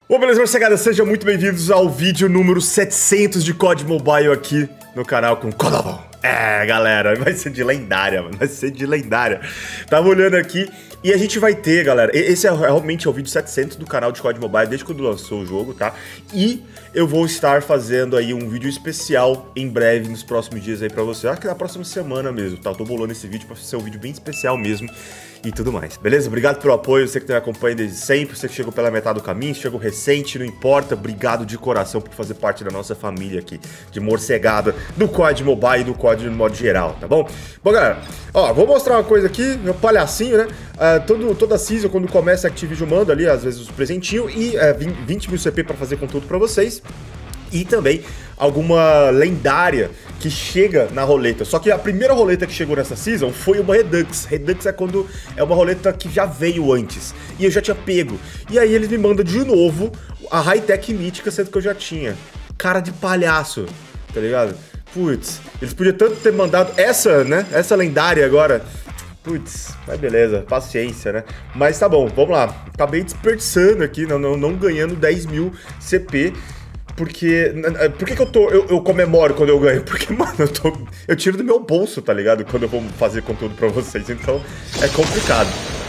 Ô, beleza, moçada? Sejam muito bem-vindos ao vídeo número 700 de COD Mobile aqui no canal com Codavon. É, galera, vai ser de lendária, mano, vai ser de lendária. Tava olhando aqui e a gente vai ter, galera, esse é realmente o vídeo 700 do canal de COD Mobile desde quando lançou o jogo, tá? E eu vou estar fazendo aí um vídeo especial em breve, nos próximos dias aí pra você. Acho que na próxima semana mesmo, tá? Eu tô bolando esse vídeo pra ser um vídeo bem especial mesmo e tudo mais, beleza? Obrigado pelo apoio, você que me acompanha desde sempre, você que chegou pela metade do caminho, chegou recente, não importa, obrigado de coração por fazer parte da nossa família aqui, de morcegada, do COD Mobile e do COD no modo geral, tá bom? Bom, galera, ó, vou mostrar uma coisa aqui, meu palhacinho, né? Toda season, quando começa a Activision manda ali, às vezes, os presentinhos e 20 mil CP pra fazer conteúdo pra vocês. E também alguma lendária que chega na roleta. Só que a primeira roleta que chegou nessa season foi uma Redux. Redux é quando é uma roleta que já veio antes. E eu já tinha pego. E aí eles me mandam de novo a High-Tech Mítica, sendo que eu já tinha. Cara de palhaço, tá ligado? Putz, eles podiam tanto ter mandado essa, né? Essa lendária agora. Putz, mas beleza, paciência, né? Mas tá bom, vamos lá. Acabei desperdiçando aqui, não ganhando 10 mil CP. Porque... Por que eu comemoro quando eu ganho? Porque, mano, eu tiro do meu bolso, tá ligado? Quando eu vou fazer conteúdo pra vocês, então é complicado.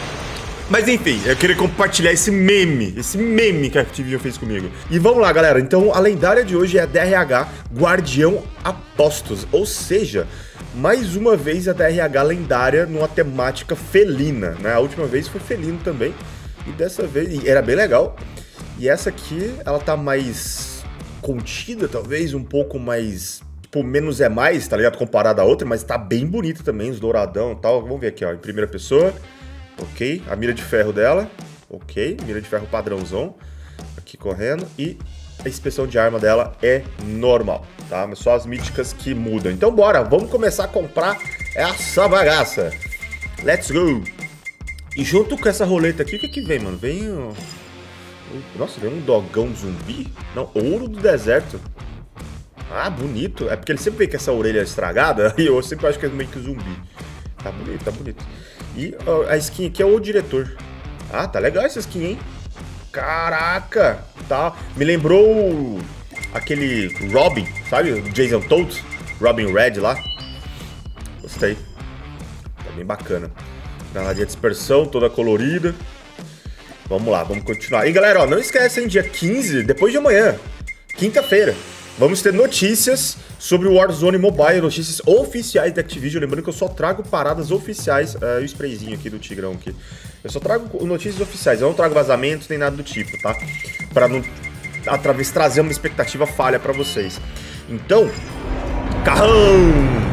Mas enfim, eu queria compartilhar esse meme que a Activision fez comigo. E vamos lá, galera. Então, a lendária de hoje é a DRH Guardião Apostos. Ou seja, mais uma vez a DRH lendária numa temática felina, né? A última vez foi felino também. E dessa vez... era bem legal. E essa aqui, ela tá mais... contida, talvez, um pouco mais, tipo, menos é mais, tá ligado? Comparada a outra, mas tá bem bonita também, os douradão e tal. Vamos ver aqui, ó, em primeira pessoa. Ok, a mira de ferro dela. Ok, mira de ferro padrãozão. Aqui correndo. E a inspeção de arma dela é normal, tá? Mas só as míticas que mudam. Então bora, vamos começar a comprar essa bagaça. Let's go! E junto com essa roleta aqui, o que que vem, mano? Vem o... Nossa, veio um dogão zumbi? Não, ouro do deserto. Ah, bonito. É porque ele sempre vem com essa orelha estragada e eu sempre acho que é meio que zumbi. Tá bonito, tá bonito. E a skin aqui é o diretor. Ah, tá legal essa skin, hein? Caraca! Tá. Me lembrou aquele Robin, sabe? O Jason Todd. Robin Red lá. Gostei. Tá bem bacana. Granadinha de dispersão, toda colorida. Vamos lá, vamos continuar. E galera, ó, não esquecem, dia 15, depois de amanhã, quinta-feira, vamos ter notícias sobre o Warzone Mobile, notícias oficiais da Activision. Lembrando que eu só trago paradas oficiais, o sprayzinho aqui do Tigrão aqui. Eu só trago notícias oficiais, eu não trago vazamentos nem nada do tipo, tá? Pra não, através, trazer uma expectativa falha pra vocês. Então, carrão!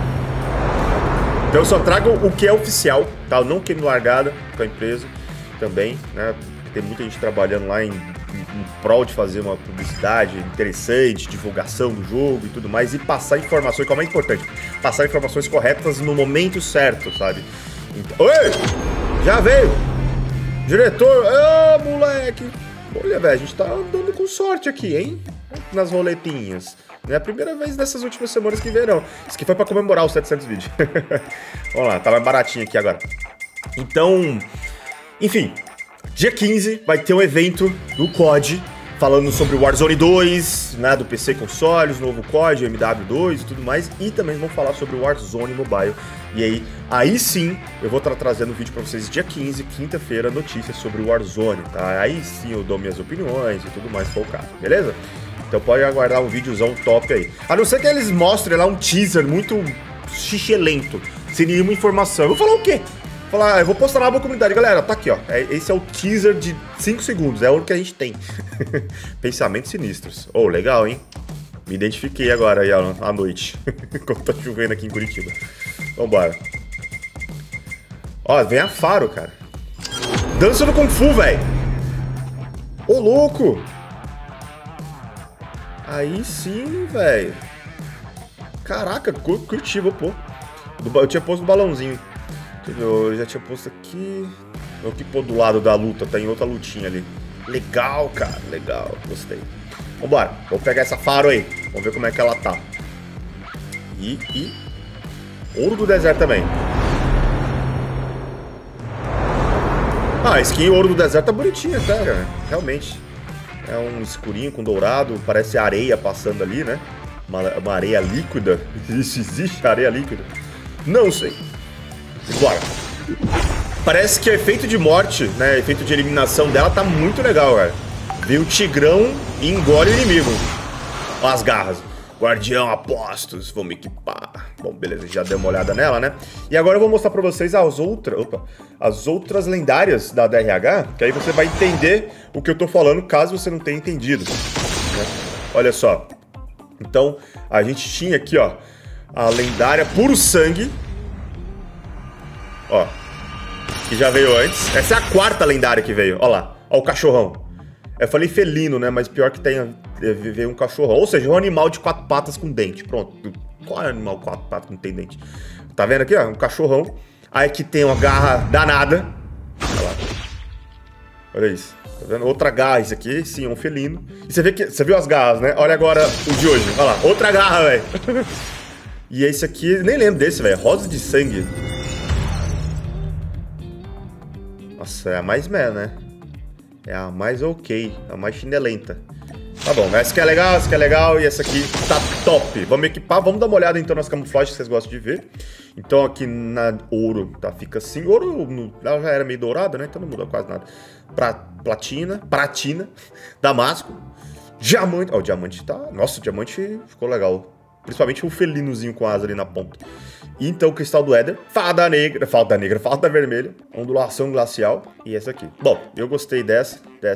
Então eu só trago o que é oficial, tá? Eu não queimo largada com a empresa também, né? Tem muita gente trabalhando lá em prol de fazer uma publicidade interessante, divulgação do jogo e tudo mais, e passar informações, que é o mais importante, passar informações corretas no momento certo, sabe? Então... Oi! Já veio! Diretor! Ô, moleque! Olha, velho, a gente tá andando com sorte aqui, hein? Nas roletinhas. Não é a primeira vez nessas últimas semanas que verão. Isso aqui foi pra comemorar os 700 vídeos. Vamos lá, tá mais baratinho aqui agora. Então... Enfim... Dia 15 vai ter um evento do COD falando sobre o Warzone 2, né, do PC consoles, novo COD, MW2 e tudo mais. E também vamos falar sobre o Warzone Mobile. E aí sim, eu vou estar trazendo um vídeo pra vocês dia 15, quinta-feira, notícias sobre o Warzone, tá? Aí sim eu dou minhas opiniões e tudo mais focado, beleza? Então pode aguardar um videozão top aí. A não ser que eles mostrem lá um teaser muito xixelento, sem nenhuma informação. Eu vou falar o quê? Falar, eu vou postar lá na comunidade, galera, tá aqui, ó, esse é o teaser de 5 segundos, é o que a gente tem. Pensamentos sinistros. Oh, legal, hein? Me identifiquei agora aí, ó, à noite, quando tá chovendo aqui em Curitiba. Vambora. Ó, vem a Faro, cara. Dança do Kung Fu, velho. Ô, louco. Aí sim, velho. Caraca, Curitiba, pô. Eu tinha posto um balãozinho. Eu já tinha posto aqui. Eu que pôr do lado da luta, tem outra lutinha ali. Legal, cara, legal, gostei. Vambora, vou pegar essa Faro aí. Vamos ver como é que ela tá. E ouro do deserto também. Ah, a skin ouro do deserto tá bonitinha até, cara. Realmente. É um escurinho com dourado, parece areia passando ali, né? Uma areia líquida. Isso existe, areia líquida? Não sei. Bora. Parece que o efeito de morte, né? Efeito de eliminação dela tá muito legal, cara. Vem o tigrão e engole o inimigo. Olha as garras. Guardião, apostos, vamos equipar. Bom, beleza, já deu uma olhada nela, né? E agora eu vou mostrar pra vocês as outras lendárias da DRH, que aí você vai entender o que eu tô falando, caso você não tenha entendido, né? Olha só. Então, a gente tinha aqui, ó, a lendária Puro Sangue. Ó, que já veio antes. Essa é a quarta lendária que veio, ó lá. Ó o cachorrão. Eu falei felino, né? Mas pior que veio um cachorrão. Ou seja, um animal de 4 patas com dente. Pronto. Qual é o animal de 4 patas que não tem dente? Tá vendo aqui, ó? Um cachorrão. Aí aqui tem uma garra danada. Olha lá. Olha isso. Tá vendo? Outra garra, isso aqui, sim, um felino. E você viu as garras, né? Olha agora o de hoje. Olha lá. Outra garra, velho. E esse aqui, nem lembro desse, velho. Rosa de sangue. Nossa, é a mais né? É a mais ok, a mais chinelenta. Tá bom, essa aqui é legal e essa aqui tá top. Vamos equipar, vamos dar uma olhada então nas camuflagens que vocês gostam de ver. Então aqui na ouro, tá, fica assim. Ouro, ela já era meio dourada, né? Então não muda quase nada. Pratina, damasco, diamante. Ó, o diamante tá... Nossa, o diamante ficou legal. Principalmente o felinozinho com asa ali na ponta. E então o cristal do Éder, fada vermelha, ondulação glacial e essa aqui. Bom, eu gostei dessa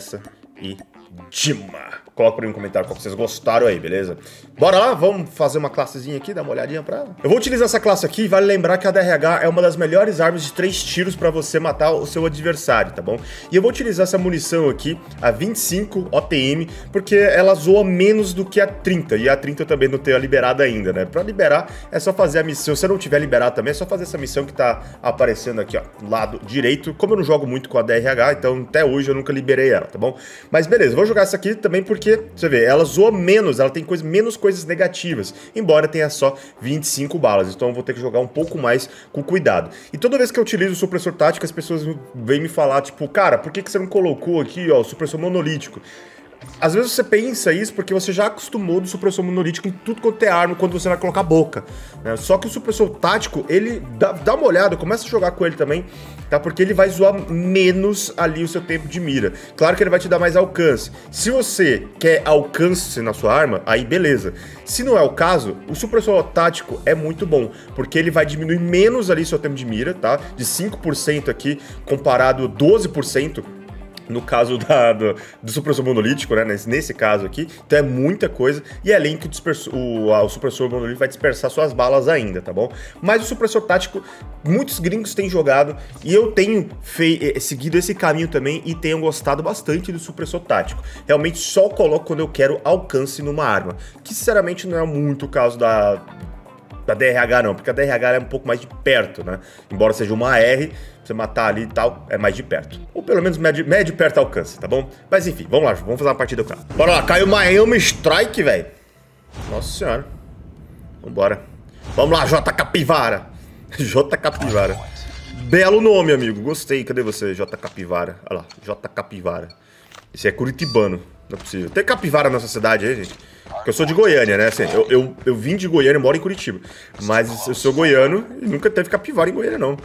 e Dima. Coloca aí um comentário qual que vocês gostaram aí, beleza? Bora lá, vamos fazer uma classezinha aqui, dar uma olhadinha pra ela. Eu vou utilizar essa classe aqui e vale lembrar que a DRH é uma das melhores armas de 3 tiros pra você matar o seu adversário, tá bom? E eu vou utilizar essa munição aqui, a 25 OTM, porque ela zoa menos do que a 30. E a 30 eu também não tenho liberada ainda, né? Pra liberar é só fazer a missão. Se você não tiver liberado também, é só fazer essa missão que tá aparecendo aqui, ó, do lado direito. Como eu não jogo muito com a DRH, então até hoje eu nunca liberei ela, tá bom? Mas beleza, vou jogar essa aqui também porque, você vê, ela zoa menos, ela tem menos coisas negativas, embora tenha só 25 balas, então eu vou ter que jogar um pouco mais com cuidado. E toda vez que eu utilizo o supressor tático, as pessoas vêm me falar, tipo, cara, por que você não colocou aqui, ó, o supressor monolítico? Às vezes você pensa isso porque você já acostumou do supressor monolítico em tudo quanto é arma quando você vai colocar a boca, né? Só que o supressor tático, ele dá uma olhada, começa a jogar com ele também, tá? Porque ele vai zoar menos ali o seu tempo de mira. Claro que ele vai te dar mais alcance. Se você quer alcance na sua arma, aí beleza. Se não é o caso, o supressor tático é muito bom, porque ele vai diminuir menos ali seu tempo de mira, tá? De 5% aqui, comparado a 12%. No caso do supressor monolítico, né? Nesse caso aqui. Então é muita coisa. E além que o supressor monolítico vai dispersar suas balas ainda, tá bom? Mas o supressor tático, muitos gringos têm jogado. E eu tenho seguido esse caminho também. E tenho gostado bastante do supressor tático. Realmente só coloco quando eu quero alcance numa arma. Que sinceramente não é muito o caso da DRH não, porque a DRH é um pouco mais de perto, né? Embora seja uma AR, você matar ali e tal, é mais de perto. Ou pelo menos médio perto alcance, tá bom? Mas enfim, vamos lá, vamos fazer uma partida com ela. Bora lá, caiu uma Miami Strike, velho. Nossa senhora. Vambora. Vamos lá, J Capivara. J Capivara. Belo nome, amigo. Gostei. Cadê você, J Capivara? Olha lá, J Capivara. Esse é curitibano, não é possível. Tem capivara na nossa cidade aí, gente? Porque eu sou de Goiânia, né? Assim, eu vim de Goiânia e moro em Curitiba. Mas eu sou goiano e nunca teve capivara em Goiânia, não.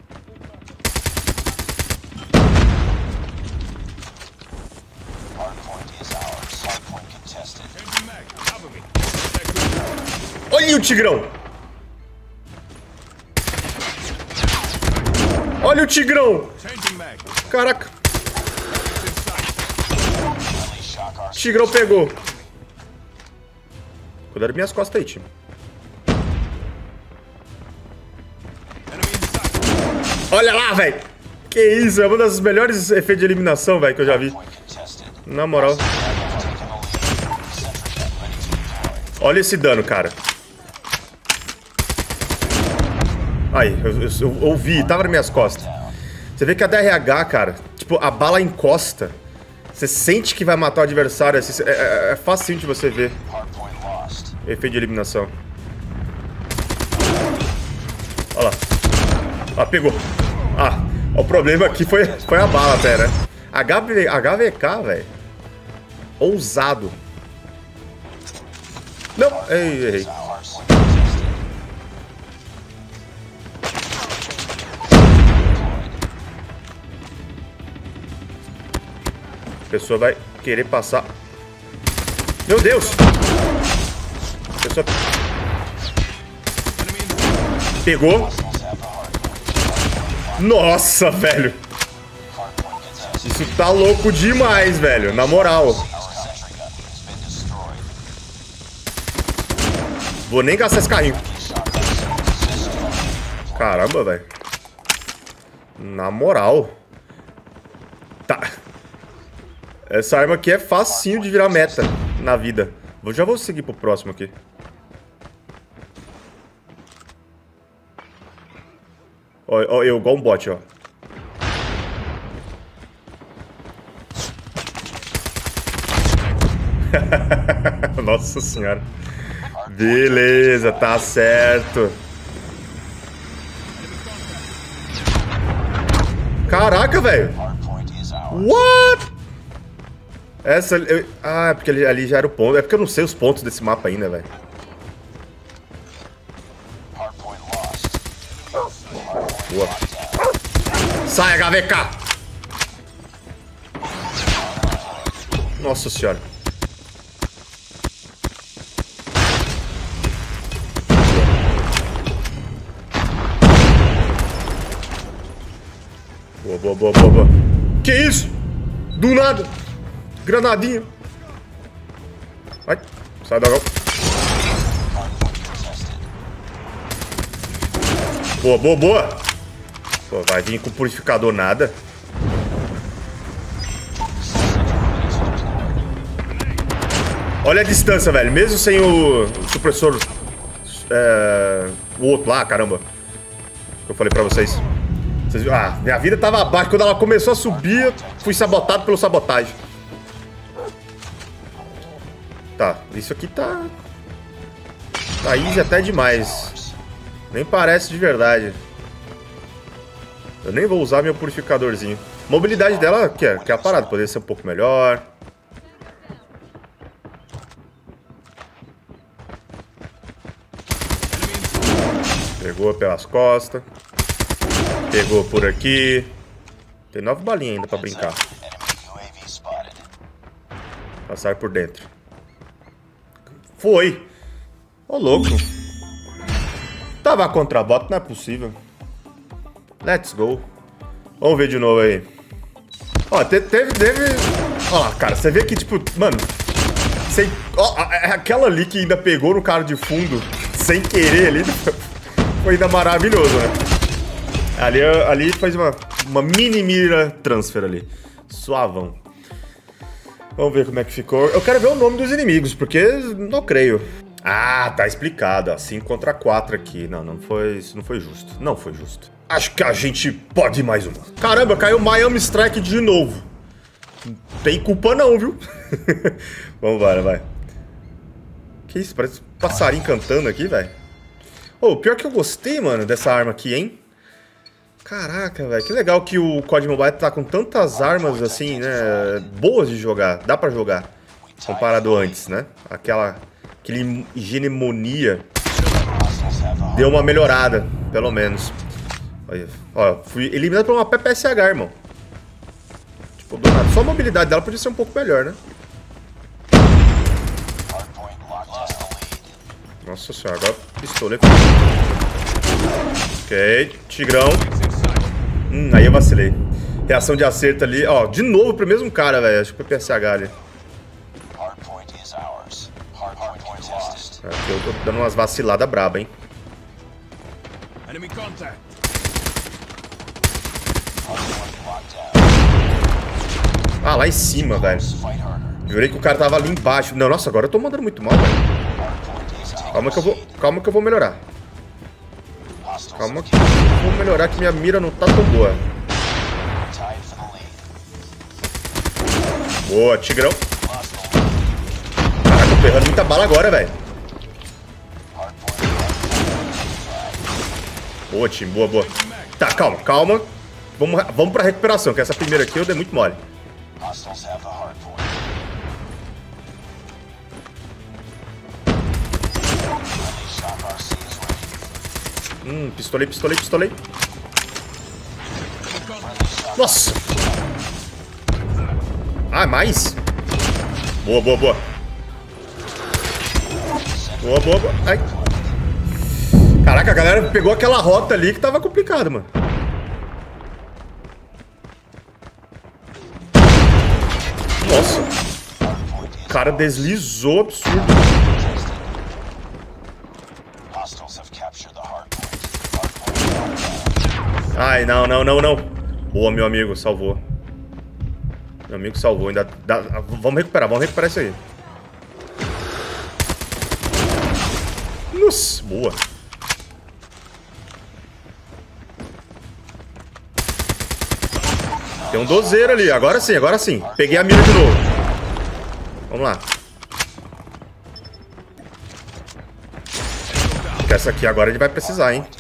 Olha o tigrão! Olha o tigrão! Caraca! O tigrão pegou. Cuidado das minhas costas aí, time. Olha lá, velho! Que isso, é uma das melhores efeitos de eliminação, velho, que eu já vi. Na moral. Olha esse dano, cara. Aí, eu ouvi, tava nas minhas costas. Você vê que a DRH, cara, tipo, a bala encosta. Você sente que vai matar o adversário, assim, é fácil de você ver. Efeito de eliminação. Olha lá. Ah, pegou. Ah, o problema aqui foi a bala até, né? HVK, velho. Ousado. Não, errei. A pessoa vai querer passar. Meu Deus! A pessoa pegou. Nossa, velho. Isso tá louco demais, velho. Na moral. Vou nem gastar esse carrinho. Caramba, velho. Na moral. Tá. Essa arma aqui é facinho de virar meta na vida. Já vou seguir pro próximo aqui. Ó, eu igual um bot, ó. Nossa senhora. Beleza, tá certo. Caraca, velho. What? Essa... é porque ali já era o ponto. É porque eu não sei os pontos desse mapa ainda, velho. Boa. Sai, HVK! Nossa senhora. Boa. Que isso? Do nada. Granadinha. Vai. Sai da gol. Boa. Pô, vai vir com o purificador nada. Olha a distância, velho. Mesmo sem o supressor... o outro lá, caramba. Que eu falei pra vocês. Minha vida tava abaixo. Quando ela começou a subir, eu fui sabotado pelo sabotagem. Tá, isso aqui tá... tá easy até demais. Nem parece de verdade. Eu nem vou usar meu purificadorzinho. Mobilidade dela, que é a parada. Poderia ser um pouco melhor. Pegou pelas costas. Pegou por aqui. Tem 9 balinhas ainda pra brincar. Passar por dentro. Foi. Ô, louco. Tava contra bot, não é possível. Let's go. Vamos ver de novo aí. Ó, teve... Ó, cara, você vê que, tipo, mano... Ó, aquela ali que ainda pegou no cara de fundo, sem querer ali, foi ainda maravilhoso, né? Ali faz uma mini mira transfer ali. Suavão. Vamos ver como é que ficou. Eu quero ver o nome dos inimigos, porque não creio. Ah, tá explicado. 5 contra 4 aqui. Não foi, isso não foi justo. Não foi justo. Acho que a gente pode ir mais uma. Caramba, caiu Miami Strike de novo. Não tem culpa não, viu? Vambora, vai. Que isso? Parece um passarinho cantando aqui, velho. Ô, pior que eu gostei, mano, dessa arma aqui, hein? Caraca, velho. Que legal que o COD Mobile tá com tantas armas, assim, né? Boas de jogar. Dá pra jogar. Comparado antes, né? Aquele hegemonia deu uma melhorada, pelo menos. Olha, ó, fui eliminado por uma PPSH, irmão. Tipo, do nada. Só a mobilidade dela podia ser um pouco melhor, né? Nossa senhora, agora pistolei. Ok, Tigrão. Aí eu vacilei. Reação de acerto ali. Ó, de novo pro mesmo cara, velho. Acho que foi PSH ali. Aqui eu tô dando umas vaciladas braba, hein. Ah, lá em cima, velho. Jurei que o cara tava ali embaixo. Não, nossa, agora eu tô mandando muito mal, velho. Calma que eu vou melhorar. Calma que eu vou melhorar, que minha mira não tá tão boa. Boa, Tigrão. Caraca, tô errando muita bala agora, velho. Boa, time, boa. Tá, calma. Vamos pra recuperação, que essa primeira aqui eu dei muito mole. Pistolei. Nossa! Ah, mais? Boa. Boa. Ai. Caraca, a galera pegou aquela rota ali que tava complicado, mano. Nossa. O cara deslizou, absurdo. Ai, não. Boa, meu amigo, salvou. Meu amigo salvou, ainda dá... Vamos recuperar isso aí. Nossa, boa. Tem um dozeiro ali, agora sim. Peguei a mira de novo. Vamos lá. Porque essa aqui agora ele vai precisar, hein.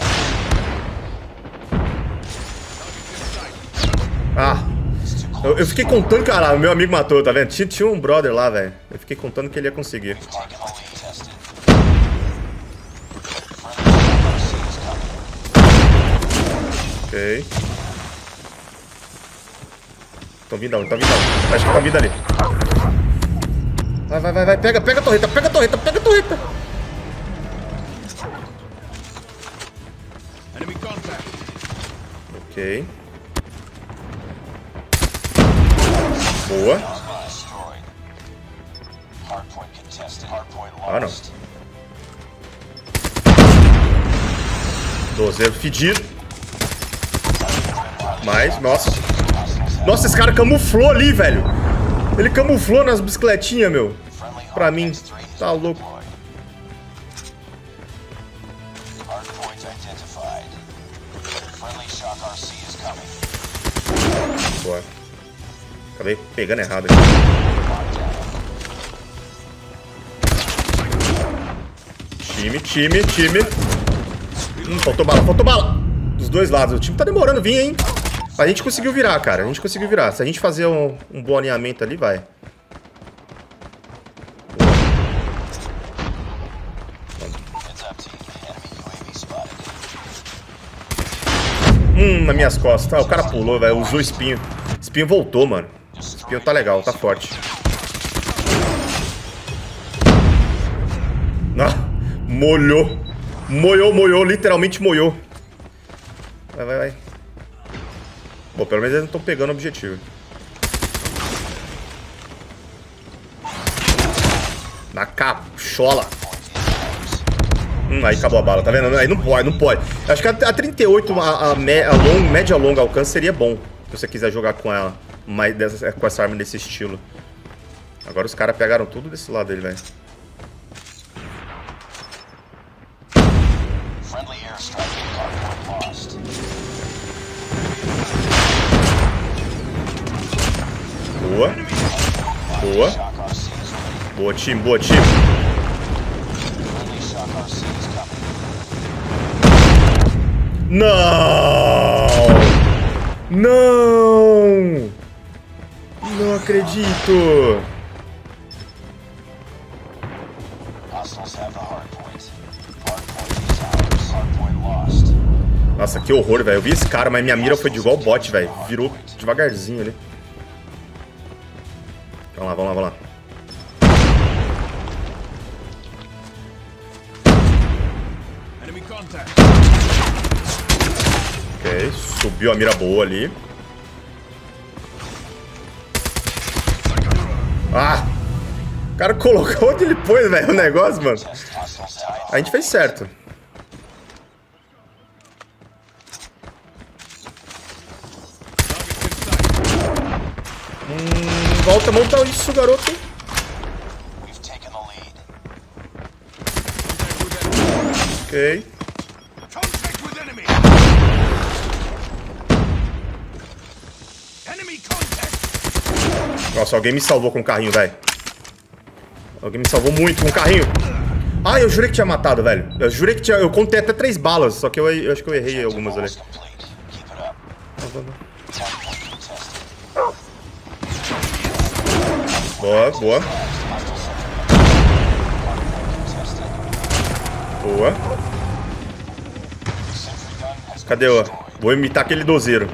Ah. Eu fiquei contando, cara, o meu amigo matou, tá vendo? Tinha um brother lá, velho. Eu fiquei contando que ele ia conseguir. Ok. Estão vindo ali. Acho que estão vindo ali. Vai. Pega a torreta. Ok. Boa. Ah, não. Dozeiro fedido. Mais, nossa. Nossa, esse cara camuflou ali, velho. Ele camuflou nas bicicletinhas, meu. Pra mim. Tá louco. Boa. Acabei pegando errado aqui. Time. Faltou bala. Dos dois lados. O time tá demorando a vir, hein? A gente conseguiu virar, cara. Se a gente fazer um bom alinhamento ali, vai. Nas minhas costas. Ah, o cara pulou, velho. Usou o espinho. Espinho voltou, mano. Espinho tá legal, tá forte. Ah, molhou. Molhou, literalmente molhou. Vai. Bom, pelo menos eles não estão pegando o objetivo. Na cachola. Aí acabou a bala, tá vendo? Aí não pode. Acho que a 38, média longa alcance seria bom. Se você quiser jogar com ela. Com essa arma desse estilo. Agora os caras pegaram tudo desse lado dele, velho. Boa, time. Não acredito. Nossa, que horror, velho. Eu vi esse cara, mas minha mira foi de igual bot, velho. Virou devagarzinho ali. Vamos lá. Ok, subiu a mira boa ali. Ah! O cara colocou onde ele pôs, velho, o negócio, mano. A gente fez certo. Volta, monta isso, garoto. Ok. Nossa, alguém me salvou com o carrinho, velho. Alguém me salvou muito com o carrinho. Ah, eu jurei que tinha matado, velho. Eu jurei que tinha... Eu contei até 3 balas, só que eu acho que eu errei algumas ali. Boa. Cadê o... Vou imitar aquele dozeiro.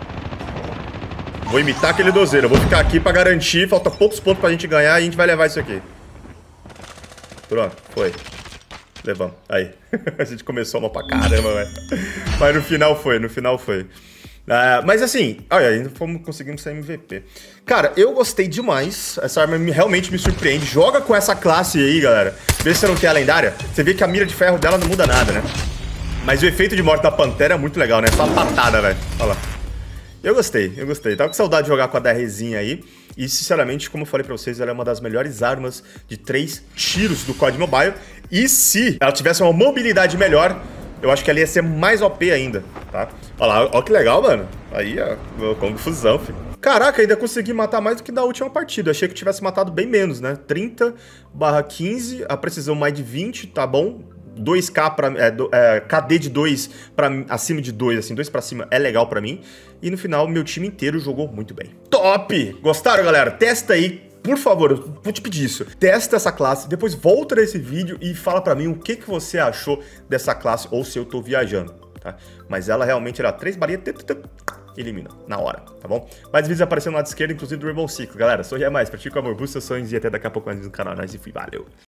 Vou imitar aquele dozeiro. Eu vou ficar aqui pra garantir. Falta poucos pontos pra gente ganhar e a gente vai levar isso aqui. Pronto, foi. Levamos. Aí. A gente começou mal pra caramba, velho. Mas no final foi. Mas assim, olha, ainda conseguimos ser MVP. Cara, eu gostei demais. Essa arma realmente me surpreende. Joga com essa classe aí, galera. Vê se você não tem a lendária. Você vê que a mira de ferro dela não muda nada, né? Mas o efeito de morte da Pantera é muito legal, né? Só uma patada, velho. Olha lá. Eu gostei. Tava com saudade de jogar com a DRzinha aí. E, sinceramente, como eu falei pra vocês, ela é uma das melhores armas de 3 tiros do COD Mobile. E se ela tivesse uma mobilidade melhor, eu acho que ela ia ser mais OP ainda, tá? Olha lá, ó que legal, mano. Aí, ó, confusão, filho. Caraca, ainda consegui matar mais do que da última partida. Eu achei que eu tivesse matado bem menos, né? 30/15, a precisão mais de 20, tá bom? 2K pra... KD de 2 pra acima de 2, assim, 2 pra cima é legal pra mim. E no final, meu time inteiro jogou muito bem. Top! Gostaram, galera? Testa aí. Por favor, eu vou te pedir isso. Testa essa classe, depois volta nesse vídeo e fala pra mim o que você achou dessa classe ou se eu tô viajando, tá? Mas ela realmente era 3 balinhas, elimina, na hora, tá bom? Mais vídeos aparecendo no lado esquerdo, inclusive do Rainbow Six. Galera, sorria mais, pratique o amor, busca seus sonhos e até daqui a pouco mais no canal. Nós e fui, valeu!